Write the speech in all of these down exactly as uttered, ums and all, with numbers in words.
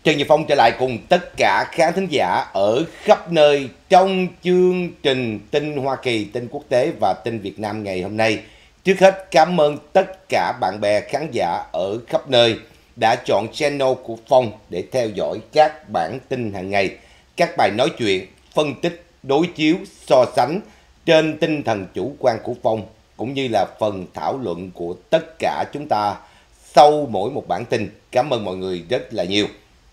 Trần Nhật Phong trở lại cùng tất cả khán thính giả ở khắp nơi trong chương trình tin Hoa Kỳ, tin quốc tế và tin Việt Nam ngày hôm nay. Trước hết, cảm ơn tất cả bạn bè khán giả ở khắp nơi đã chọn channel của Phong để theo dõi các bản tin hàng ngày, các bài nói chuyện, phân tích, đối chiếu, so sánh trên tinh thần chủ quan của Phong, cũng như là phần thảo luận của tất cả chúng ta sau mỗi một bản tin. Cảm ơn mọi người rất là nhiều.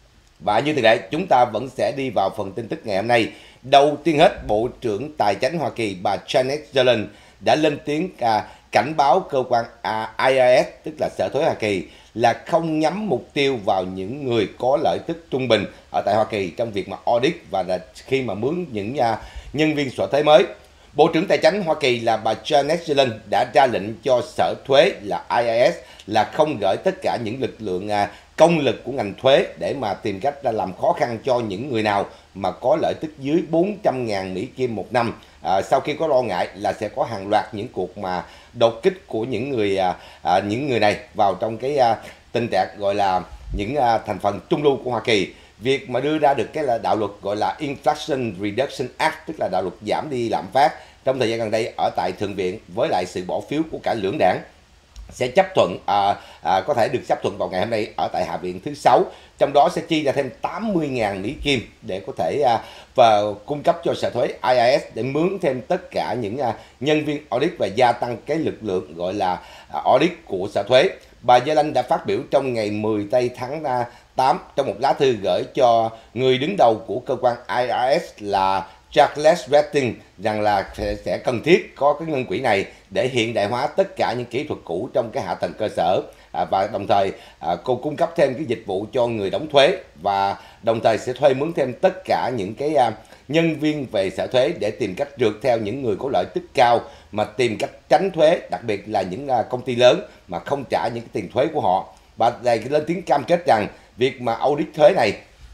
Và như thường lệ, chúng ta vẫn sẽ đi vào phần tin tức ngày hôm nay. Đầu tiên hết, Bộ trưởng Tài chánh Hoa Kỳ bà Janet Yellen đã lên tiếng à, cảnh báo cơ quan à, I R S, tức là Sở Thuế Hoa Kỳ, là không nhắm mục tiêu vào những người có lợi tức trung bình ở tại Hoa Kỳ trong việc mà audit và là khi mà mướn những à, nhân viên sở thuế mới. Bộ trưởng Tài chánh Hoa Kỳ là bà Janet Yellen đã ra lệnh cho Sở Thuế là I R S là không gửi tất cả những lực lượng à, công lực của ngành thuế để mà tìm cách là làm khó khăn cho những người nào mà có lợi tức dưới bốn trăm ngàn Mỹ Kim một năm. À, sau khi có lo ngại là sẽ có hàng loạt những cuộc mà đột kích của những người à, à, những người này vào trong cái à, tình trạng gọi là những à, thành phần trung lưu của Hoa Kỳ. Việc mà đưa ra được cái là đạo luật gọi là Inflation Reduction Act, tức là đạo luật giảm đi lạm phát trong thời gian gần đây ở tại Thượng viện với lại sự bỏ phiếu của cả lưỡng đảng, sẽ chấp thuận à, à, có thể được chấp thuận vào ngày hôm nay ở tại Hạ viện thứ sáu. Trong đó sẽ chi ra thêm tám mươi ngàn Mỹ Kim để có thể à, và cung cấp cho Sở Thuế I R S để mướn thêm tất cả những à, nhân viên audit và gia tăng cái lực lượng gọi là à, audit của Sở Thuế. Bà Yellen đã phát biểu trong ngày mười tây tháng tám trong một lá thư gửi cho người đứng đầu của cơ quan I R S là Charles Reding rằng là sẽ cần thiết có cái ngân quỹ này để hiện đại hóa tất cả những kỹ thuật cũ trong cái hạ tầng cơ sở, à, và đồng thời à, cô cung cấp thêm cái dịch vụ cho người đóng thuế và đồng thời sẽ thuê mướn thêm tất cả những cái à, nhân viên về sở thuế để tìm cách rượt theo những người có lợi tức cao mà tìm cách tránh thuế, đặc biệt là những à, công ty lớn mà không trả những cái tiền thuế của họ. Và đây lên tiếng cam kết rằng việc mà audit thuế này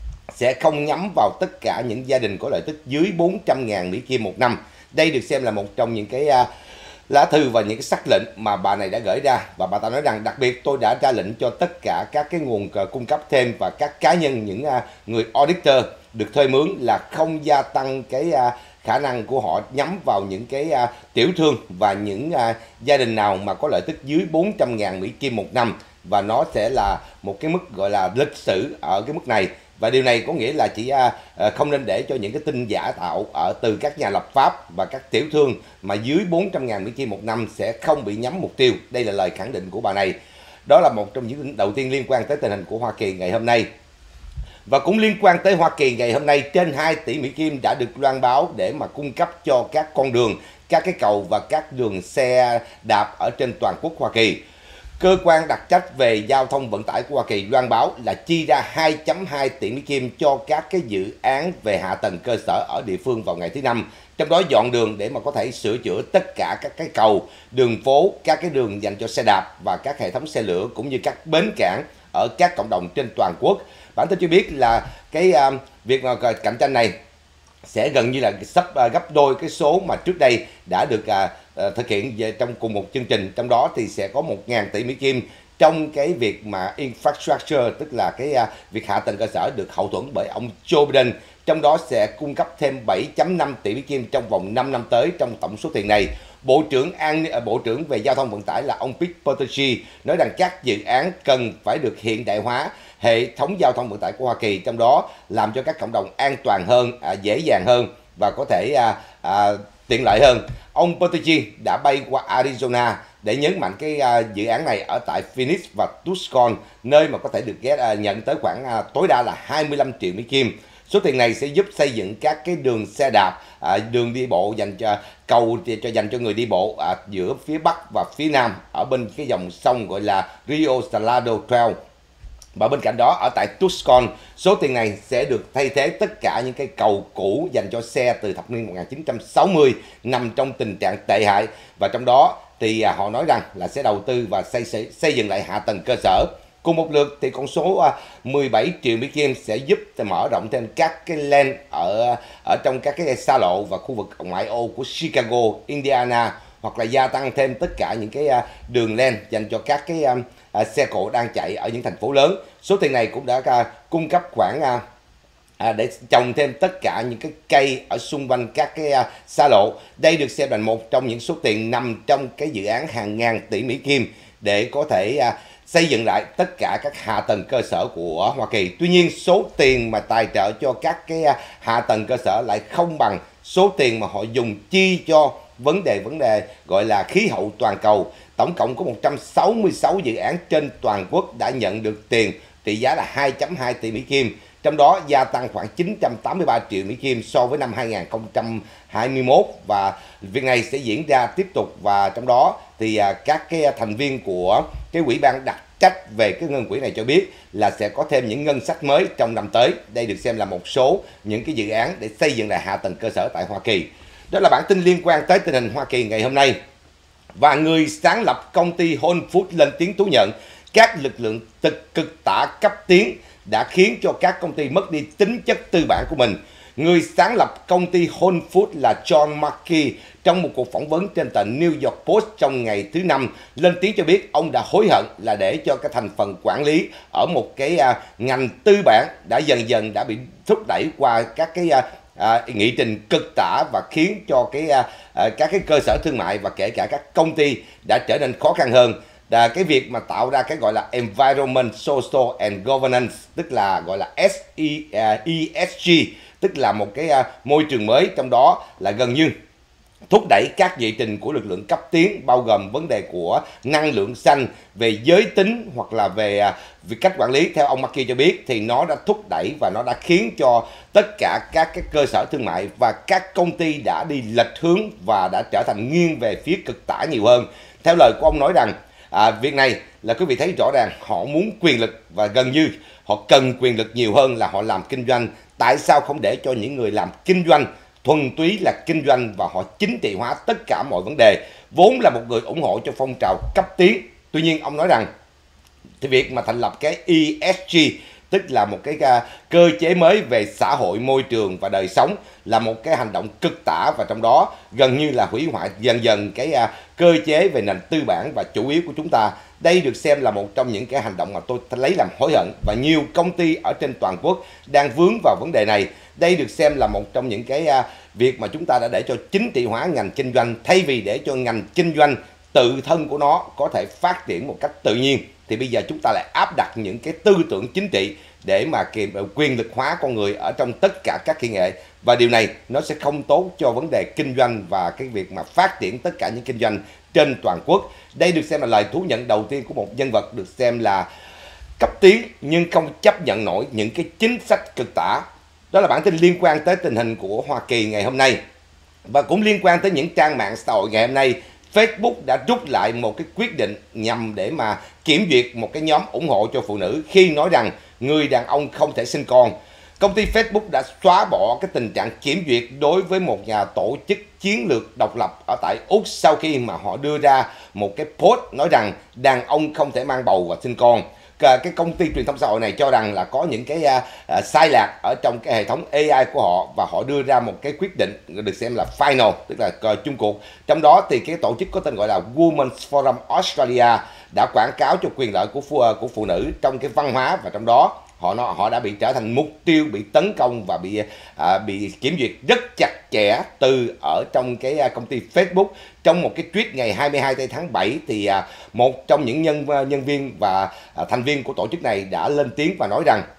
sẽ không nhắm vào tất cả những gia đình có lợi tức dưới bốn trăm ngàn Mỹ Kim một năm. Đây được xem là một trong những cái uh, lá thư và những cái sắc lệnh mà bà này đã gửi ra. Và bà ta nói rằng đặc biệt tôi đã ra lệnh cho tất cả các cái nguồn uh, cung cấp thêm và các cá nhân, những uh, người auditor được thuê mướn là không gia tăng cái uh, khả năng của họ nhắm vào những cái uh, tiểu thương và những uh, gia đình nào mà có lợi tức dưới bốn trăm ngàn Mỹ Kim một năm. Và nó sẽ là một cái mức gọi là lịch sử ở cái mức này. Và điều này có nghĩa là chỉ à, không nên để cho những cái tin giả tạo ở từ các nhà lập pháp và các tiểu thương mà dưới bốn trăm ngàn Mỹ Kim một năm sẽ không bị nhắm mục tiêu. Đây là lời khẳng định của bà này. Đó là một trong những tin đầu tiên liên quan tới tình hình của Hoa Kỳ ngày hôm nay. Và cũng liên quan tới Hoa Kỳ ngày hôm nay, trên hai tỷ Mỹ Kim đã được loan báo để mà cung cấp cho các con đường, các cái cầu và các đường xe đạp ở trên toàn quốc Hoa Kỳ. Cơ quan đặc trách về giao thông vận tải của Hoa Kỳ loan báo là chi ra hai phẩy hai tỷ Mỹ Kim cho các cái dự án về hạ tầng cơ sở ở địa phương vào ngày thứ Năm, trong đó dọn đường để mà có thể sửa chữa tất cả các cái cầu, đường phố, các cái đường dành cho xe đạp và các hệ thống xe lửa cũng như các bến cảng ở các cộng đồng trên toàn quốc. Bản tin cho biết là cái uh, việc mà cạnh tranh này sẽ gần như là sắp uh, gấp đôi cái số mà trước đây đã được uh, uh, thực hiện về trong cùng một chương trình. Trong đó thì sẽ có một ngàn tỷ Mỹ Kim trong cái việc mà infrastructure, tức là cái uh, việc hạ tầng cơ sở được hậu thuẫn bởi ông Joe Biden. Trong đó sẽ cung cấp thêm bảy phẩy năm tỷ Mỹ Kim trong vòng năm năm tới trong tổng số tiền này. Bộ trưởng An Bộ trưởng về giao thông vận tải là ông Pete Buttigieg nói rằng các dự án cần phải được hiện đại hóa hệ thống giao thông vận tải của Hoa Kỳ, trong đó làm cho các cộng đồng an toàn hơn, à, dễ dàng hơn và có thể à, à, tiện lợi hơn. Ông Buttigieg đã bay qua Arizona để nhấn mạnh cái à, dự án này ở tại Phoenix và Tucson, nơi mà có thể được ghé, à, nhận tới khoảng à, tối đa là hai mươi lăm triệu Mỹ Kim. Số tiền này sẽ giúp xây dựng các cái đường xe đạp, à, đường đi bộ dành cho cầu cho dành cho người đi bộ à, giữa phía Bắc và phía Nam ở bên cái dòng sông gọi là Rio Salado Trail. Và bên cạnh đó ở tại Tucson, số tiền này sẽ được thay thế tất cả những cái cầu cũ dành cho xe từ thập niên một nghìn chín trăm sáu mươi nằm trong tình trạng tệ hại. Và trong đó thì à, họ nói rằng là sẽ đầu tư và xây, xây, xây dựng lại hạ tầng cơ sở. Cùng một lượt thì con số à, mười bảy triệu Mỹ Kim sẽ giúp mở rộng thêm các cái lane ở ở trong các cái xa lộ và khu vực ngoại ô của Chicago, Indiana, hoặc là gia tăng thêm tất cả những cái uh, đường len dành cho các cái uh, à, xe cộ đang chạy ở những thành phố lớn. Số tiền này cũng đã à, cung cấp khoảng à, À, để trồng thêm tất cả những cái cây ở xung quanh các cái à, xa lộ. Đây được xem là một trong những số tiền nằm trong cái dự án hàng ngàn tỷ Mỹ Kim để có thể à, xây dựng lại tất cả các hạ tầng cơ sở của Hoa Kỳ. Tuy nhiên số tiền mà tài trợ cho các cái à, hạ tầng cơ sở lại không bằng số tiền mà họ dùng chi cho vấn đề vấn đề gọi là khí hậu toàn cầu. Tổng cộng có một trăm sáu mươi sáu dự án trên toàn quốc đã nhận được tiền trị giá là hai phẩy hai tỷ Mỹ Kim. Trong đó gia tăng khoảng chín trăm tám mươi ba triệu Mỹ Kim so với năm hai nghìn không trăm hai mươi mốt, và việc này sẽ diễn ra tiếp tục. Và trong đó thì à, các cái thành viên của cái ủy ban đặc trách về cái ngân quỹ này cho biết là sẽ có thêm những ngân sách mới trong năm tới. Đây được xem là một số những cái dự án để xây dựng lại hạ tầng cơ sở tại Hoa Kỳ. Đó là bản tin liên quan tới tình hình Hoa Kỳ ngày hôm nay. Và người sáng lập công ty Whole Foods lên tiếng thú nhận các lực lượng cực cực tả cấp tiến đã khiến cho các công ty mất đi tính chất tư bản của mình. Người sáng lập công ty Whole Foods là John Mackey trong một cuộc phỏng vấn trên tờ New York Post trong ngày thứ Năm lên tiếng cho biết ông đã hối hận là để cho cái thành phần quản lý ở một cái à, ngành tư bản đã dần dần đã bị thúc đẩy qua các cái à, à, nghị trình cực tả và khiến cho cái à, à, các cái cơ sở thương mại và kể cả các công ty đã trở nên khó khăn hơn. Là cái việc mà tạo ra cái gọi là Environment, Social and Governance, tức là gọi là S E S G, tức là một cái uh, môi trường mới, trong đó là gần như thúc đẩy các nghị trình của lực lượng cấp tiến, bao gồm vấn đề của năng lượng xanh, về giới tính hoặc là về, uh, về cách quản lý. Theo ông Mackey cho biết thì nó đã thúc đẩy và nó đã khiến cho tất cả các cái cơ sở thương mại và các công ty đã đi lệch hướng và đã trở thành nghiêng về phía cực tả nhiều hơn. Theo lời của ông nói rằng À, việc này là quý vị thấy rõ ràng họ muốn quyền lực và gần như họ cần quyền lực nhiều hơn là họ làm kinh doanh. Tại sao không để cho những người làm kinh doanh thuần túy là kinh doanh và họ chính trị hóa tất cả mọi vấn đề, vốn là một người ủng hộ cho phong trào cấp tiến. Tuy nhiên ông nói rằng thì việc mà thành lập cái E S G, tức là một cái uh, cơ chế mới về xã hội, môi trường và đời sống, là một cái hành động cực tả và trong đó gần như là hủy hoại dần dần cái uh, cơ chế về nền tư bản và chủ yếu của chúng ta. Đây được xem là một trong những cái hành động mà tôi lấy làm hối hận và nhiều công ty ở trên toàn quốc đang vướng vào vấn đề này. Đây được xem là một trong những cái uh, việc mà chúng ta đã để cho chính trị hóa ngành kinh doanh thay vì để cho ngành kinh doanh tự thân của nó có thể phát triển một cách tự nhiên. Thì bây giờ chúng ta lại áp đặt những cái tư tưởng chính trị để mà kiềm quyền lực hóa con người ở trong tất cả các kỹ nghệ, và điều này nó sẽ không tốt cho vấn đề kinh doanh và cái việc mà phát triển tất cả những kinh doanh trên toàn quốc. Đây được xem là lời thú nhận đầu tiên của một nhân vật được xem là cấp tiến nhưng không chấp nhận nổi những cái chính sách cực tả. Đó là bản tin liên quan tới tình hình của Hoa Kỳ ngày hôm nay. Và cũng liên quan tới những trang mạng xã hội ngày hôm nay, Facebook đã rút lại một cái quyết định nhằm để mà kiểm duyệt một cái nhóm ủng hộ cho phụ nữ khi nói rằng người đàn ông không thể sinh con. Công ty Facebook đã xóa bỏ cái tình trạng kiểm duyệt đối với một nhà tổ chức chiến lược độc lập ở tại Úc sau khi mà họ đưa ra một cái post nói rằng đàn ông không thể mang bầu và sinh con. Cái công ty truyền thông xã hội này cho rằng là có những cái uh, uh, sai lạc ở trong cái hệ thống A I của họ và họ đưa ra một cái quyết định được xem là final, tức là uh, chung cuộc. Trong đó thì cái tổ chức có tên gọi là Women's Forum Australia đã quảng cáo cho quyền lợi của phụ, của phụ nữ trong cái văn hóa, và trong đó họ nó họ đã bị trở thành mục tiêu, bị tấn công và bị à, bị kiểm duyệt rất chặt chẽ từ ở trong cái à, công ty Facebook. Trong một cái tweet ngày hai mươi hai tháng bảy thì à, một trong những nhân nhân viên và à, thành viên của tổ chức này đã lên tiếng và nói rằng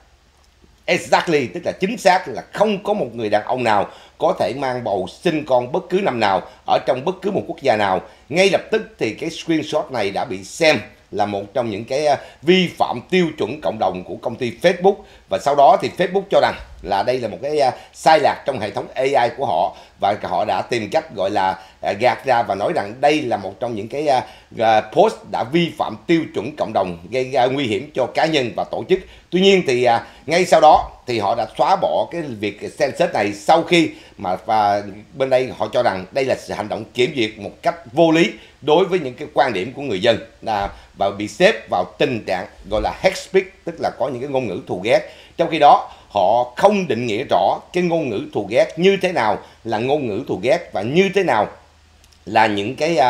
exactly, tức là chính xác là không có một người đàn ông nào có thể mang bầu sinh con bất cứ năm nào ở trong bất cứ một quốc gia nào. Ngay lập tức thì cái screenshot này đã bị xem là một trong những cái vi phạm tiêu chuẩn cộng đồng của công ty Facebook, và sau đó thì Facebook cho rằng là đây là một cái sai lạc trong hệ thống A I của họ, và họ đã tìm cách gọi là gạt ra và nói rằng đây là một trong những cái post đã vi phạm tiêu chuẩn cộng đồng, gây ra nguy hiểm cho cá nhân và tổ chức. Tuy nhiên thì ngay sau đó thì họ đã xóa bỏ cái việc census này sau khi mà và bên đây họ cho rằng đây là sự hành động kiểm duyệt một cách vô lý đối với những cái quan điểm của người dân, là và bị xếp vào tình trạng gọi là hate speech, tức là có những cái ngôn ngữ thù ghét. Trong khi đó họ không định nghĩa rõ cái ngôn ngữ thù ghét như thế nào là ngôn ngữ thù ghét và như thế nào là những cái uh,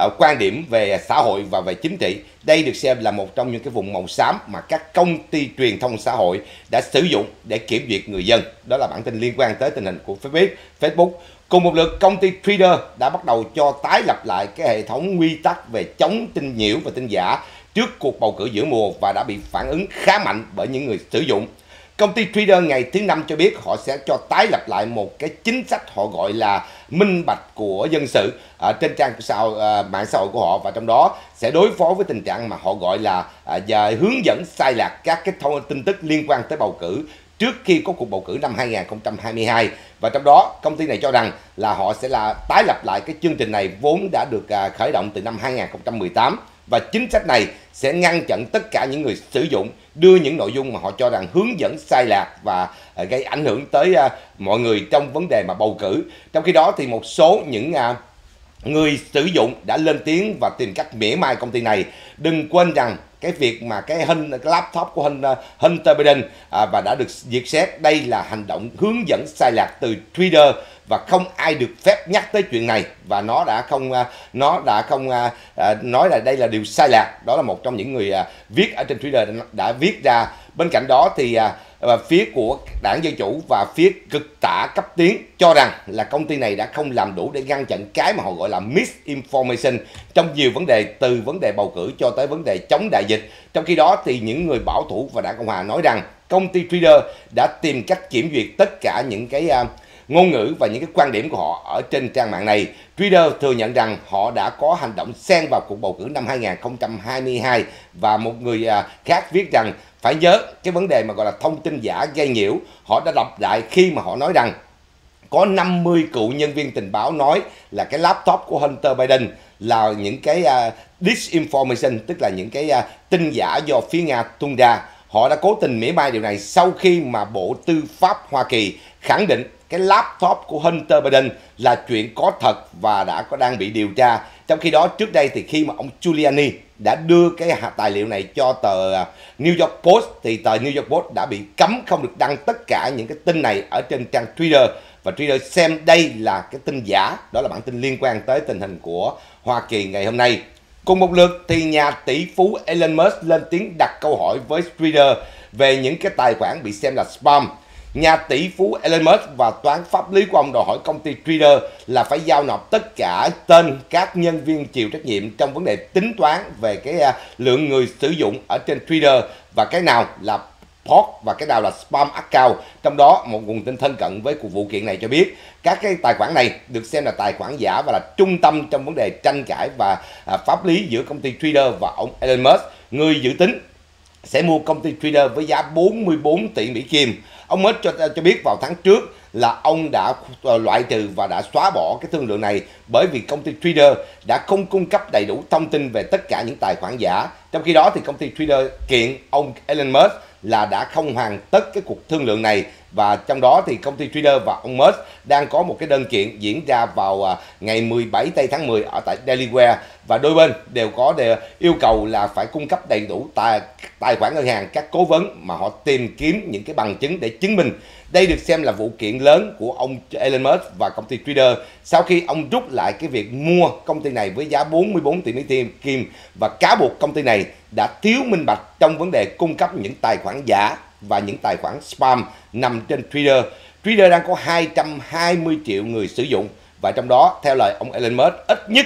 uh, quan điểm về xã hội và về chính trị. Đây được xem là một trong những cái vùng màu xám mà các công ty truyền thông xã hội đã sử dụng để kiểm duyệt người dân. Đó là bản tin liên quan tới tình hình của Facebook. Cùng một lượt, công ty Twitter đã bắt đầu cho tái lập lại cái hệ thống quy tắc về chống tin nhiễu và tin giả trước cuộc bầu cử giữa mùa và đã bị phản ứng khá mạnh bởi những người sử dụng. Công ty Twitter ngày thứ Năm cho biết họ sẽ cho tái lập lại một cái chính sách họ gọi là minh bạch của dân sự ở trên trang sao uh, mạng xã hội của họ, và trong đó sẽ đối phó với tình trạng mà họ gọi là uh, và hướng dẫn sai lạc các cái thông tin tức liên quan tới bầu cử trước khi có cuộc bầu cử năm hai nghìn không trăm hai mươi hai. Và trong đó công ty này cho rằng là họ sẽ là tái lập lại cái chương trình này vốn đã được uh, khởi động từ năm hai nghìn không trăm mười tám, và chính sách này sẽ ngăn chặn tất cả những người sử dụng đưa những nội dung mà họ cho rằng hướng dẫn sai lạc và uh, gây ảnh hưởng tới uh, mọi người trong vấn đề mà bầu cử. Trong khi đó thì một số những uh, người sử dụng đã lên tiếng và tìm cách mỉa mai công ty này. Đừng quên rằng cái việc mà cái, hình, cái laptop của Hunter Biden à, và đã được duyệt xét, đây là hành động hướng dẫn sai lạc từ Twitter và không ai được phép nhắc tới chuyện này, và nó đã không nó đã không à, nói là đây là điều sai lạc. Đó là một trong những người à, viết ở trên Twitter đã, đã viết ra. Bên cạnh đó thì à, và phía của đảng Dân Chủ và phía cực tả cấp tiến cho rằng là công ty này đã không làm đủ để ngăn chặn cái mà họ gọi là misinformation trong nhiều vấn đề, từ vấn đề bầu cử cho tới vấn đề chống đại dịch. Trong khi đó thì những người bảo thủ và đảng Cộng hòa nói rằng công ty Twitter đã tìm cách kiểm duyệt tất cả những cái uh, ngôn ngữ và những cái quan điểm của họ ở trên trang mạng này. Twitter thừa nhận rằng họ đã có hành động xen vào cuộc bầu cử năm hai nghìn không trăm hai mươi hai, và một người uh, khác viết rằng phải nhớ cái vấn đề mà gọi là thông tin giả gây nhiễu. Họ đã lặp lại khi mà họ nói rằng có năm mươi cựu nhân viên tình báo nói là cái laptop của Hunter Biden là những cái uh, disinformation, tức là những cái uh, tin giả do phía Nga tung ra. Họ đã cố tình mỉa mai điều này sau khi mà Bộ Tư pháp Hoa Kỳ khẳng định cái laptop của Hunter Biden là chuyện có thật và đã có đang bị điều tra. Trong khi đó trước đây thì khi mà ông Giuliani đã đưa cái tài liệu này cho tờ New York Post thì tờ New York Post đã bị cấm không được đăng tất cả những cái tin này ở trên trang Twitter, và Twitter xem đây là cái tin giả. Đó là bản tin liên quan tới tình hình của Hoa Kỳ ngày hôm nay. Cùng một lượt thì nhà tỷ phú Elon Musk lên tiếng đặt câu hỏi với Twitter về những cái tài khoản bị xem là spam. Nhà tỷ phú Elon Musk và toán pháp lý của ông đòi hỏi công ty Twitter là phải giao nộp tất cả tên các nhân viên chịu trách nhiệm trong vấn đề tính toán về cái uh, lượng người sử dụng ở trên Twitter, và cái nào là bot và cái nào là spam account. Trong đó một nguồn tin thân cận với cuộc vụ kiện này cho biết các cái tài khoản này được xem là tài khoản giả và là trung tâm trong vấn đề tranh cãi và uh, pháp lý giữa công ty Twitter và ông Elon Musk, người dự tính sẽ mua công ty Twitter với giá bốn mươi bốn tỷ Mỹ Kim. Ông Musk cho, cho biết vào tháng trước là ông đã loại trừ và đã xóa bỏ cái thương lượng này bởi vì công ty Twitter đã không cung cấp đầy đủ thông tin về tất cả những tài khoản giả. Trong khi đó thì công ty Twitter kiện ông Elon Musk là đã không hoàn tất cái cuộc thương lượng này, và trong đó thì công ty Twitter và ông Musk đang có một cái đơn kiện diễn ra vào ngày mười bảy tây tháng mười ở tại Delaware, và đôi bên đều có đều yêu cầu là phải cung cấp đầy đủ tài, tài khoản ngân hàng các cố vấn mà họ tìm kiếm những cái bằng chứng để chứng minh. Đây được xem là vụ kiện lớn của ông Elon Musk và công ty Twitter sau khi ông rút lại cái việc mua công ty này với giá bốn mươi bốn tỷ Mỹ Kim và cáo buộc công ty này đã thiếu minh bạch trong vấn đề cung cấp những tài khoản giả và những tài khoản spam nằm trên Twitter. Twitter đang có hai trăm hai mươi triệu người sử dụng, và trong đó theo lời ông Elon Musk ít nhất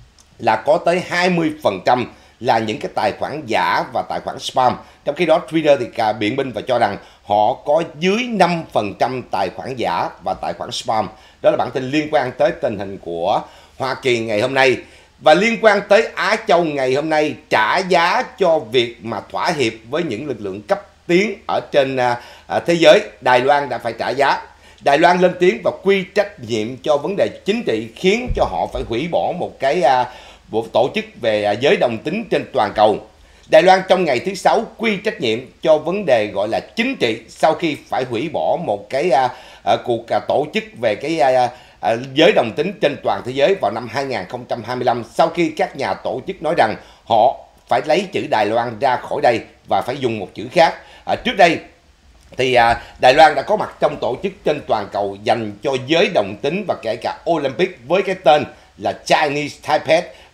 là có tới hai mươi phần trăm là những cái tài khoản giả và tài khoản spam. Trong khi đó Twitter thì cả biện minh và cho rằng họ có dưới năm phần trăm tài khoản giả và tài khoản spam. Đó là bản tin liên quan tới tình hình của Hoa Kỳ ngày hôm nay. Và liên quan tới Á Châu ngày hôm nay, trả giá cho việc mà thỏa hiệp với những lực lượng cấp tiến ở trên à, à, thế giới, Đài Loan đã phải trả giá. Đài Loan lên tiếng và quy trách nhiệm cho vấn đề chính trị khiến cho họ phải hủy bỏ một cái à, bộ tổ chức về à, giới đồng tính trên toàn cầu. Đài Loan trong ngày thứ Sáu quy trách nhiệm cho vấn đề gọi là chính trị sau khi phải hủy bỏ một cái à, à, cuộc à, tổ chức về cái à, à, giới đồng tính trên toàn thế giới vào năm hai nghìn không trăm hai mươi lăm, sau khi các nhà tổ chức nói rằng họ phải lấy chữ Đài Loan ra khỏi đây và phải dùng một chữ khác. À, trước đây thì à, Đài Loan đã có mặt trong tổ chức trên toàn cầu dành cho giới đồng tính và kể cả Olympic với cái tên là Chinese Taipei,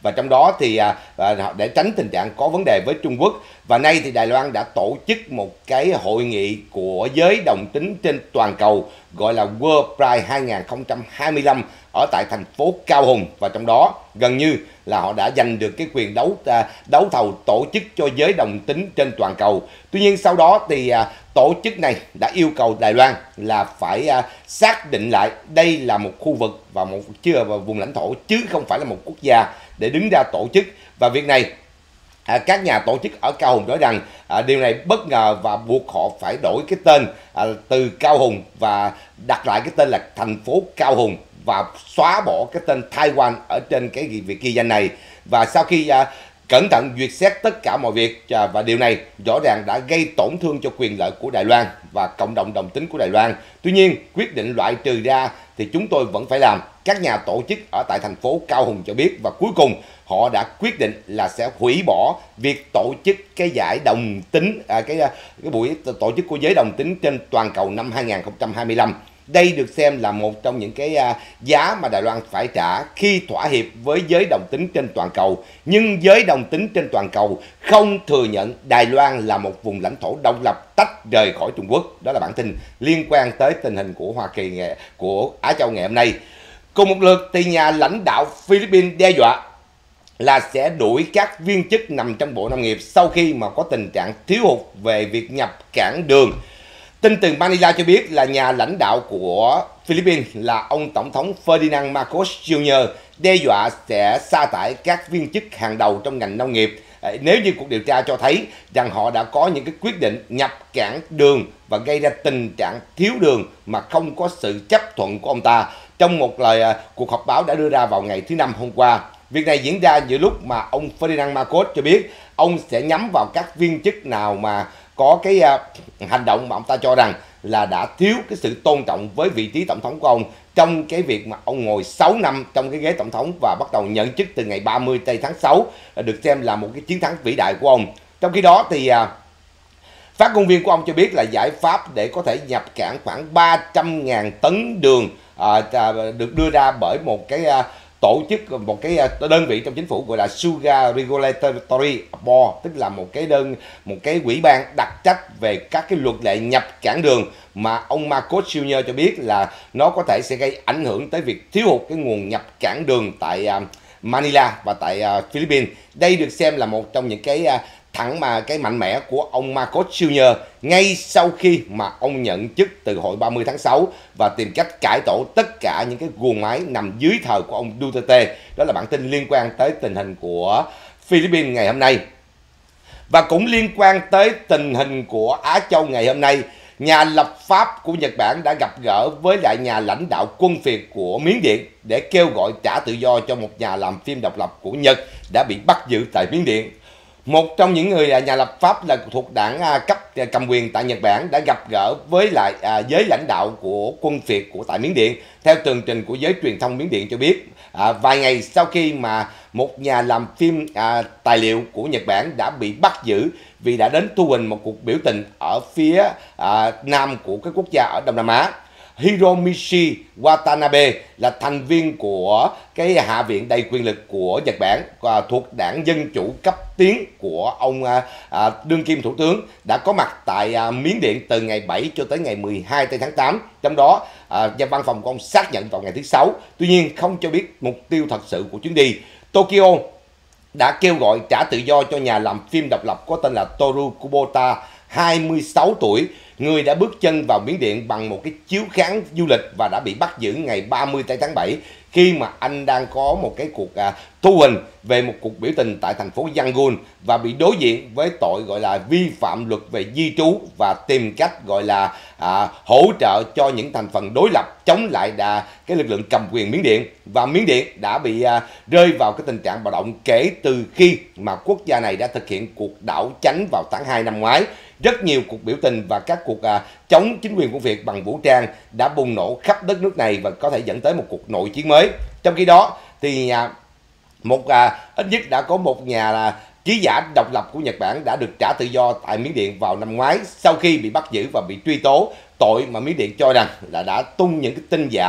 và trong đó thì à, để tránh tình trạng có vấn đề với Trung Quốc. Và nay thì Đài Loan đã tổ chức một cái hội nghị của giới đồng tính trên toàn cầu gọi là World Pride hai không hai lăm ở tại thành phố Cao Hùng, và trong đó gần như là họ đã giành được cái quyền đấu à, đấu thầu tổ chức cho giới đồng tính trên toàn cầu. Tuy nhiên sau đó thì à, tổ chức này đã yêu cầu Đài Loan là phải à, xác định lại đây là một khu vực và một chưa và vùng lãnh thổ chứ không phải là một quốc gia để đứng ra tổ chức. Và việc này À, các nhà tổ chức ở Cao Hùng nói rằng à, điều này bất ngờ và buộc họ phải đổi cái tên à, từ Cao Hùng và đặt lại cái tên là thành phố Cao Hùng và xóa bỏ cái tên Taiwan ở trên cái việc ghi danh này. Và sau khi à, cẩn thận duyệt xét tất cả mọi việc à, và điều này rõ ràng đã gây tổn thương cho quyền lợi của Đài Loan và cộng đồng đồng tính của Đài Loan. Tuy nhiên quyết định loại trừ ra thì chúng tôi vẫn phải làm. Các nhà tổ chức ở tại thành phố Cao Hùng cho biết, và cuối cùng họ đã quyết định là sẽ hủy bỏ việc tổ chức cái giải đồng tính à, cái cái buổi tổ chức của giới đồng tính trên toàn cầu năm hai không hai lăm. Đây được xem là một trong những cái uh, giá mà Đài Loan phải trả khi thỏa hiệp với giới đồng tính trên toàn cầu. Nhưng giới đồng tính trên toàn cầu không thừa nhận Đài Loan là một vùng lãnh thổ độc lập tách rời khỏi Trung Quốc. Đó là bản tin liên quan tới tình hình của Hoa Kỳ, của Á Châu ngày hôm nay. Cùng một lượt thì nhà lãnh đạo Philippines đe dọa là sẽ đuổi các viên chức nằm trong Bộ Nông nghiệp sau khi mà có tình trạng thiếu hụt về việc nhập cảng đường. Tin từ Manila cho biết là nhà lãnh đạo của Philippines là ông Tổng thống Ferdinand Marcos Junior đe dọa sẽ sa thải các viên chức hàng đầu trong ngành nông nghiệp nếu như cuộc điều tra cho thấy rằng họ đã có những cái quyết định nhập cảng đường và gây ra tình trạng thiếu đường mà không có sự chấp thuận của ông ta, trong một lời cuộc họp báo đã đưa ra vào ngày thứ Năm hôm qua. Việc này diễn ra giữa lúc mà ông Ferdinand Marcos cho biết ông sẽ nhắm vào các viên chức nào mà có cái uh, hành động mà ông ta cho rằng là đã thiếu cái sự tôn trọng với vị trí tổng thống của ông trong cái việc mà ông ngồi sáu năm trong cái ghế tổng thống và bắt đầu nhận chức từ ngày ba mươi tây tháng sáu, được xem là một cái chiến thắng vĩ đại của ông. Trong khi đó thì uh, phát ngôn viên của ông cho biết là giải pháp để có thể nhập cảng khoảng ba trăm nghìn tấn đường uh, được đưa ra bởi một cái uh, tổ chức, một cái đơn vị trong chính phủ gọi là Sugar Regulatory Board, tức là một cái đơn một cái ủy ban đặc trách về các cái luật lệ nhập cảng đường, mà ông Marcos Junior cho biết là nó có thể sẽ gây ảnh hưởng tới việc thiếu hụt cái nguồn nhập cảng đường tại uh, Manila và tại uh, Philippines. Đây được xem là một trong những cái uh, thẳng mà cái mạnh mẽ của ông Marcos Junior ngay sau khi mà ông nhận chức từ hội ba mươi tháng sáu và tìm cách cải tổ tất cả những cái guồng máy nằm dưới thời của ông Duterte. Đó là bản tin liên quan tới tình hình của Philippines ngày hôm nay. Và cũng liên quan tới tình hình của Á Châu ngày hôm nay, nhà lập pháp của Nhật Bản đã gặp gỡ với lại nhà lãnh đạo quân phiệt của Miến Điện để kêu gọi trả tự do cho một nhà làm phim độc lập của Nhật đã bị bắt giữ tại Miến Điện. Một trong những người nhà lập pháp là thuộc đảng cấp cầm quyền tại Nhật Bản đã gặp gỡ với lại à, giới lãnh đạo của quân phiệt của tại Miến Điện. Theo tường trình của giới truyền thông Miến Điện cho biết, à, vài ngày sau khi mà một nhà làm phim à, tài liệu của Nhật Bản đã bị bắt giữ vì đã đến thu hình một cuộc biểu tình ở phía à, nam của các quốc gia ở Đông Nam Á. Hiromichi Watanabe là thành viên của cái Hạ viện đầy quyền lực của Nhật Bản và thuộc đảng Dân Chủ cấp tiến của ông à, đương kim thủ tướng đã có mặt tại à, Miến Điện từ ngày bảy cho tới ngày mười hai tây tháng tám. Trong đó, à, văn phòng của ông xác nhận vào ngày thứ Sáu, tuy nhiên không cho biết mục tiêu thật sự của chuyến đi. Tokyo đã kêu gọi trả tự do cho nhà làm phim độc lập có tên là Toru Kubota, hai mươi sáu tuổi, người đã bước chân vào Miến Điện bằng một cái chiếu kháng du lịch và đã bị bắt giữ ngày ba mươi tây tháng bảy khi mà anh đang có một cái cuộc à, thu hình về một cuộc biểu tình tại thành phố Yangon và bị đối diện với tội gọi là vi phạm luật về di trú và tìm cách gọi là à, hỗ trợ cho những thành phần đối lập chống lại đà, cái lực lượng cầm quyền Miến Điện. Và Miến Điện đã bị à, rơi vào cái tình trạng bạo động kể từ khi mà quốc gia này đã thực hiện cuộc đảo chánh vào tháng hai năm ngoái. Rất nhiều cuộc biểu tình và các cuộc à, chống chính quyền quân Việt bằng vũ trang đã bùng nổ khắp đất nước này và có thể dẫn tới một cuộc nội chiến mới. Trong khi đó thì à, một à, ít nhất đã có một nhà là ký giả độc lập của Nhật Bản đã được trả tự do tại Miến Điện vào năm ngoái sau khi bị bắt giữ và bị truy tố tội mà Miến Điện cho rằng là đã tung những cái tin giả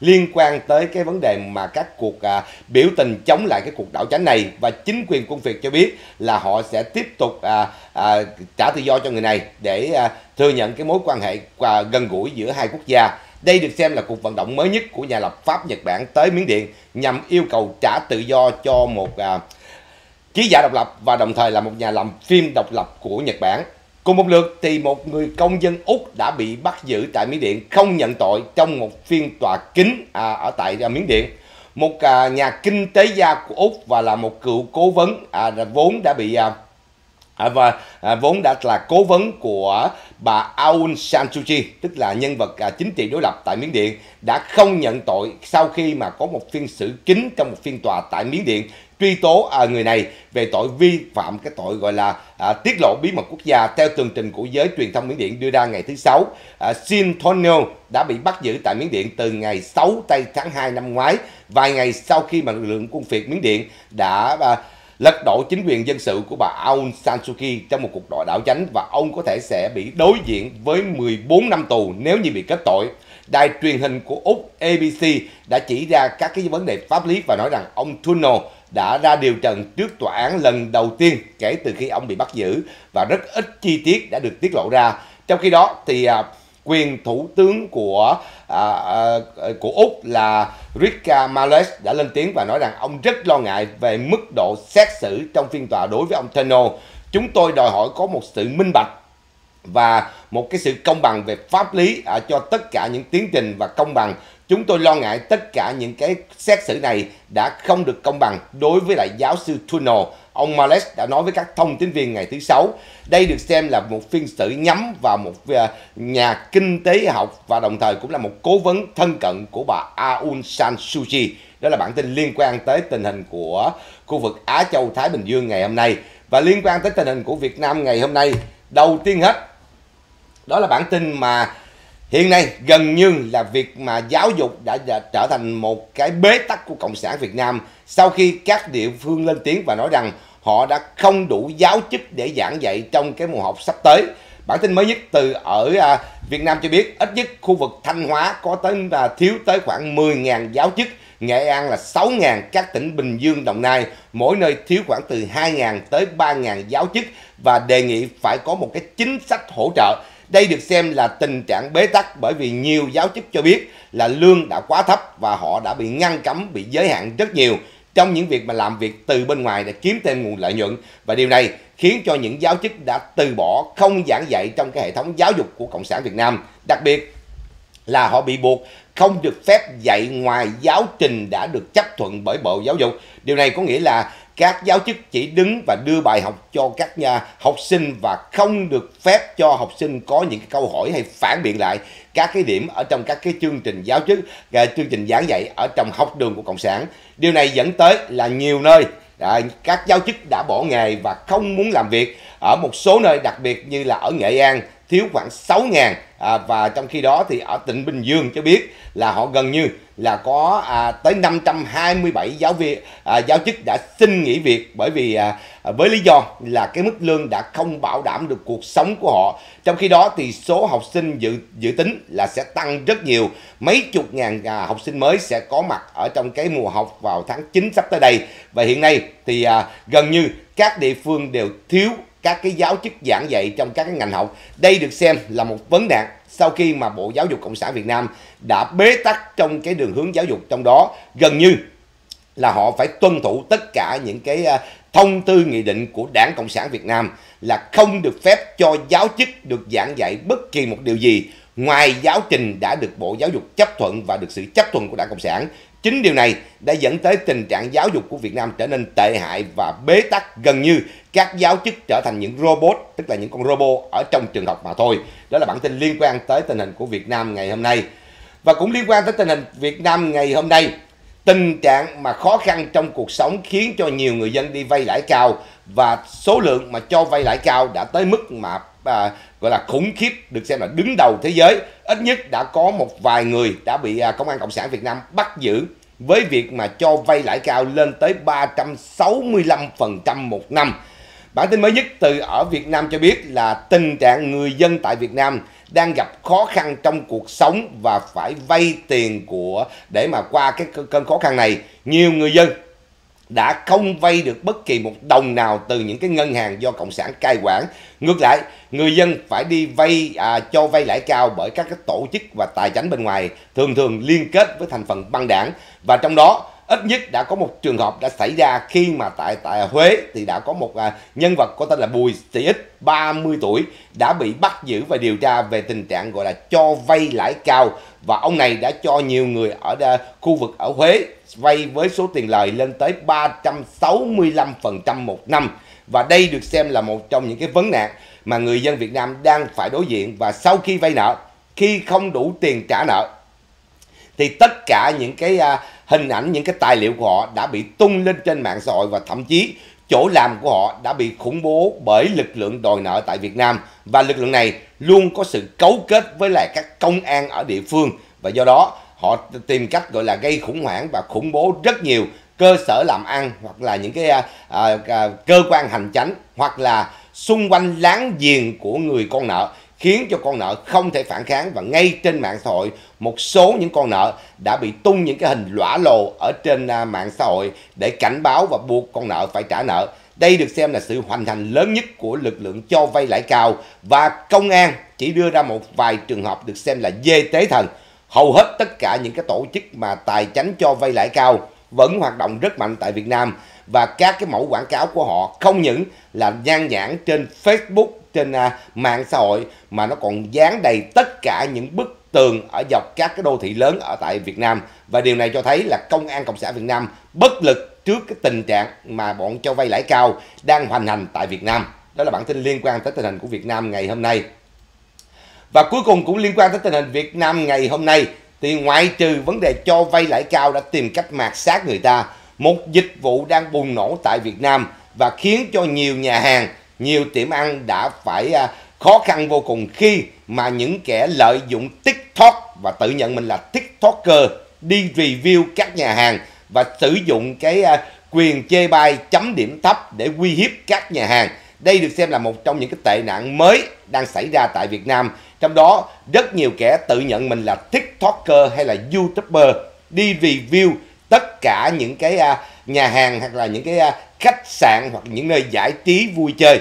liên quan tới cái vấn đề mà các cuộc à, biểu tình chống lại cái cuộc đảo chính này, và chính quyền quân Việt cho biết là họ sẽ tiếp tục à, à, trả tự do cho người này để à, thừa nhận cái mối quan hệ à, gần gũi giữa hai quốc gia. Đây được xem là cuộc vận động mới nhất của nhà lập pháp Nhật Bản tới Miến Điện nhằm yêu cầu trả tự do cho một à, ký giả độc lập và đồng thời là một nhà làm phim độc lập của Nhật Bản. Cùng một lượt thì một người công dân Úc đã bị bắt giữ tại Miến Điện không nhận tội trong một phiên tòa kín à, ở tại à, Miến Điện. Một à, nhà kinh tế gia của Úc và là một cựu cố vấn à, vốn đã bị à, à, và à, vốn đã là cố vấn của bà Aung San Suu Kyi, tức là nhân vật à, chính trị đối lập tại Miến Điện, đã không nhận tội sau khi mà có một phiên xử kín trong một phiên tòa tại Miến Điện truy tố à, người này về tội vi phạm cái tội gọi là à, tiết lộ bí mật quốc gia. Theo tường trình của giới truyền thông Miến Điện đưa ra ngày thứ Sáu, à, Shin Tonyo đã bị bắt giữ tại Miến Điện từ ngày sáu tây tháng hai năm ngoái, vài ngày sau khi mà lực lượng quân Việt Miến Điện đã à, lật đổ chính quyền dân sự của bà Aung San Suu Kyi trong một cuộc đòi đảo chính, và ông có thể sẽ bị đối diện với mười bốn năm tù nếu như bị kết tội. Đài truyền hình của Úc A B C đã chỉ ra các cái vấn đề pháp lý và nói rằng ông Tuno đã ra điều trần trước tòa án lần đầu tiên kể từ khi ông bị bắt giữ, và rất ít chi tiết đã được tiết lộ ra. Trong khi đó thì à, quyền thủ tướng của à, à, của Úc là Rika Males đã lên tiếng và nói rằng ông rất lo ngại về mức độ xét xử trong phiên tòa đối với ông Tuno. Chúng tôi đòi hỏi có một sự minh bạch và một cái sự công bằng về pháp lý à, cho tất cả những tiến trình và công bằng. Chúng tôi lo ngại tất cả những cái xét xử này đã không được công bằng đối với lại giáo sư Tuno, ông Males đã nói với các thông tin viên ngày thứ Sáu. Đây được xem là một phiên xử nhắm vào một nhà kinh tế học và đồng thời cũng là một cố vấn thân cận của bà Aung San Suu Kyi. Đó là bản tin liên quan tới tình hình của khu vực Á Châu Thái Bình Dương ngày hôm nay. Và liên quan tới tình hình của Việt Nam ngày hôm nay, đầu tiên hết, đó là bản tin mà hiện nay gần như là việc mà giáo dục đã, đã trở thành một cái bế tắc của Cộng sản Việt Nam sau khi các địa phương lên tiếng và nói rằng họ đã không đủ giáo chức để giảng dạy trong cái mùa học sắp tới. Bản tin mới nhất từ ở à, Việt Nam cho biết ít nhất khu vực Thanh Hóa có tới à, thiếu tới khoảng mười nghìn giáo chức, Nghệ An là sáu nghìn, các tỉnh Bình Dương, Đồng Nai mỗi nơi thiếu khoảng từ hai nghìn tới ba nghìn giáo chức, và đề nghị phải có một cái chính sách hỗ trợ. Đây được xem là tình trạng bế tắc bởi vì nhiều giáo chức cho biết là lương đã quá thấp và họ đã bị ngăn cấm, bị giới hạn rất nhiều trong những việc mà làm việc từ bên ngoài để kiếm thêm nguồn lợi nhuận. Và điều này khiến cho những giáo chức đã từ bỏ không giảng dạy trong cái hệ thống giáo dục của Cộng sản Việt Nam. Đặc biệt là họ bị buộc không được phép dạy ngoài giáo trình đã được chấp thuận bởi Bộ Giáo dục. Điều này có nghĩa là các giáo chức chỉ đứng và đưa bài học cho các nhà học sinh và không được phép cho học sinh có những cái câu hỏi hay phản biện lại các cái điểm ở trong các cái chương trình giáo chức, chương trình giảng dạy ở trong học đường của Cộng sản. Điều này dẫn tới là nhiều nơi à, các giáo chức đã bỏ nghề và không muốn làm việc. Ở một số nơi đặc biệt như là ở Nghệ An thiếu khoảng sáu nghìn, à, và trong khi đó thì ở tỉnh Bình Dương cho biết là họ gần như là có à, tới năm trăm hai mươi bảy giáo viên à, giáo chức đã xin nghỉ việc bởi vì à, với lý do là cái mức lương đã không bảo đảm được cuộc sống của họ. Trong khi đó thì số học sinh dự dự tính là sẽ tăng rất nhiều, mấy chục ngàn à, học sinh mới sẽ có mặt ở trong cái mùa học vào tháng chín sắp tới đây. Và hiện nay thì à, gần như các địa phương đều thiếu các cái giáo chức giảng dạy trong các cái ngành học. Đây được xem là một vấn nạn sau khi mà Bộ Giáo dục Cộng sản Việt Nam đã bế tắc trong cái đường hướng giáo dục, trong đó gần như là họ phải tuân thủ tất cả những cái thông tư nghị định của Đảng Cộng sản Việt Nam là không được phép cho giáo chức được giảng dạy bất kỳ một điều gì ngoài giáo trình đã được Bộ Giáo dục chấp thuận và được sự chấp thuận của Đảng Cộng sản. Chính điều này đã dẫn tới tình trạng giáo dục của Việt Nam trở nên tệ hại và bế tắc, gần như các giáo chức trở thành những robot, tức là những con robot ở trong trường học mà thôi. Đó là bản tin liên quan tới tình hình của Việt Nam ngày hôm nay. Và cũng liên quan tới tình hình Việt Nam ngày hôm nay, tình trạng mà khó khăn trong cuộc sống khiến cho nhiều người dân đi vay lãi cao, và số lượng mà cho vay lãi cao đã tới mức mà à, gọi là khủng khiếp, được xem là đứng đầu thế giới. Ít nhất đã có một vài người đã bị à, Công an Cộng sản Việt Nam bắt giữ với việc mà cho vay lãi cao lên tới ba trăm sáu mươi lăm phần trăm một năm. Bản tin mới nhất từ ở Việt Nam cho biết là tình trạng người dân tại Việt Nam đang gặp khó khăn trong cuộc sống và phải vay tiền của để mà qua cái cơn khó khăn này. Nhiều người dân đã không vay được bất kỳ một đồng nào từ những cái ngân hàng do Cộng sản cai quản. Ngược lại, người dân phải đi vay à, cho vay lãi cao bởi các cái tổ chức và tài chính bên ngoài, thường thường liên kết với thành phần băng đảng. Và trong đó ít nhất đã có một trường hợp đã xảy ra khi mà tại tại Huế thì đã có một à, nhân vật có tên là Bùi Sĩ Ích, ba mươi tuổi, đã bị bắt giữ và điều tra về tình trạng gọi là cho vay lãi cao. Và ông này đã cho nhiều người ở đa, khu vực ở Huế vay với số tiền lời lên tới ba trăm sáu mươi lăm phần trăm một năm. Và đây được xem là một trong những cái vấn nạn mà người dân Việt Nam đang phải đối diện. Và sau khi vay nợ, khi không đủ tiền trả nợ, thì tất cả những cái uh, hình ảnh, những cái tài liệu của họ đã bị tung lên trên mạng xã hội, và thậm chí chỗ làm của họ đã bị khủng bố bởi lực lượng đòi nợ tại Việt Nam. Và lực lượng này luôn có sự cấu kết với lại các công an ở địa phương, và do đó họ tìm cách gọi là gây khủng hoảng và khủng bố rất nhiều cơ sở làm ăn, hoặc là những cái à, à, cơ quan hành chánh, hoặc là xung quanh láng giềng của người con nợ, khiến cho con nợ không thể phản kháng. Và ngay trên mạng xã hội, một số những con nợ đã bị tung những cái hình lõa lồ ở trên à, mạng xã hội để cảnh báo và buộc con nợ phải trả nợ. Đây được xem là sự hoành hành lớn nhất của lực lượng cho vay lãi cao, và công an chỉ đưa ra một vài trường hợp được xem là dê tế thần. Hầu hết tất cả những cái tổ chức mà tài chánh cho vay lãi cao vẫn hoạt động rất mạnh tại Việt Nam, và các cái mẫu quảng cáo của họ không những là nhan nhản trên Facebook, trên uh, mạng xã hội, mà nó còn dán đầy tất cả những bức tường ở dọc các cái đô thị lớn ở tại Việt Nam. Và điều này cho thấy là Công an Cộng sản Việt Nam bất lực trước cái tình trạng mà bọn cho vay lãi cao đang hoành hành tại Việt Nam. Đó là bản tin liên quan tới tình hình của Việt Nam ngày hôm nay. Và cuối cùng cũng liên quan tới tình hình Việt Nam ngày hôm nay, thì ngoại trừ vấn đề cho vay lãi cao đã tìm cách mạt sát người ta, một dịch vụ đang bùng nổ tại Việt Nam và khiến cho nhiều nhà hàng, nhiều tiệm ăn đã phải khó khăn vô cùng khi mà những kẻ lợi dụng TikTok và tự nhận mình là TikToker đi review các nhà hàng và sử dụng cái quyền chê bai chấm điểm thấp để uy hiếp các nhà hàng. Đây được xem là một trong những cái tệ nạn mới đang xảy ra tại Việt Nam. Trong đó rất nhiều kẻ tự nhận mình là TikToker hay là YouTuber đi review tất cả những cái uh, nhà hàng hoặc là những cái uh, khách sạn hoặc những nơi giải trí vui chơi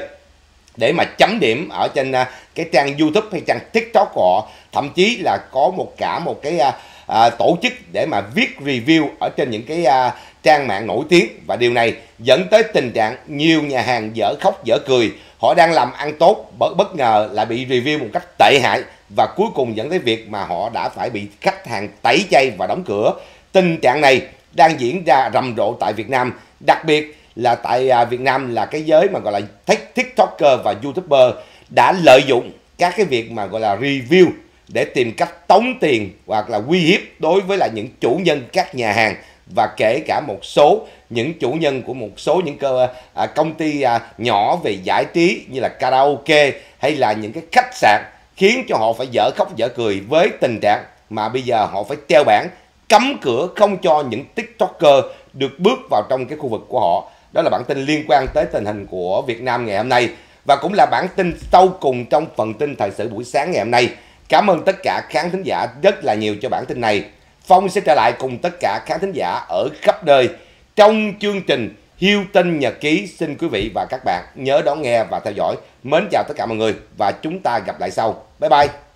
để mà chấm điểm ở trên uh, cái trang YouTube hay trang TikTok của họ. Thậm chí là có một cả một cái uh, uh, tổ chức để mà viết review ở trên những cái uh, trang mạng nổi tiếng. Và điều này dẫn tới tình trạng nhiều nhà hàng dở khóc dở cười. Họ đang làm ăn tốt, bất ngờ lại bị review một cách tệ hại, và cuối cùng dẫn tới việc mà họ đã phải bị khách hàng tẩy chay và đóng cửa. Tình trạng này đang diễn ra rầm rộ tại Việt Nam, đặc biệt là tại Việt Nam là cái giới mà gọi là TikToker và YouTuber đã lợi dụng các cái việc mà gọi là review để tìm cách tống tiền hoặc là uy hiếp đối với lại những chủ nhân các nhà hàng, và kể cả một số những chủ nhân của một số những cơ à, công ty à, nhỏ về giải trí như là karaoke hay là những cái khách sạn, khiến cho họ phải dở khóc dở cười với tình trạng mà bây giờ họ phải treo bảng cấm cửa không cho những TikToker được bước vào trong cái khu vực của họ. Đó là bản tin liên quan tới tình hình của Việt Nam ngày hôm nay, và cũng là bản tin sau cùng trong phần tin thời sự buổi sáng ngày hôm nay. Cảm ơn tất cả khán thính giả rất là nhiều cho bản tin này. Phong sẽ trở lại cùng tất cả khán thính giả ở khắp nơi trong chương trình Hiếu Tinh Nhật Ký. Xin quý vị và các bạn nhớ đón nghe và theo dõi. Mến chào tất cả mọi người và chúng ta gặp lại sau. Bye bye.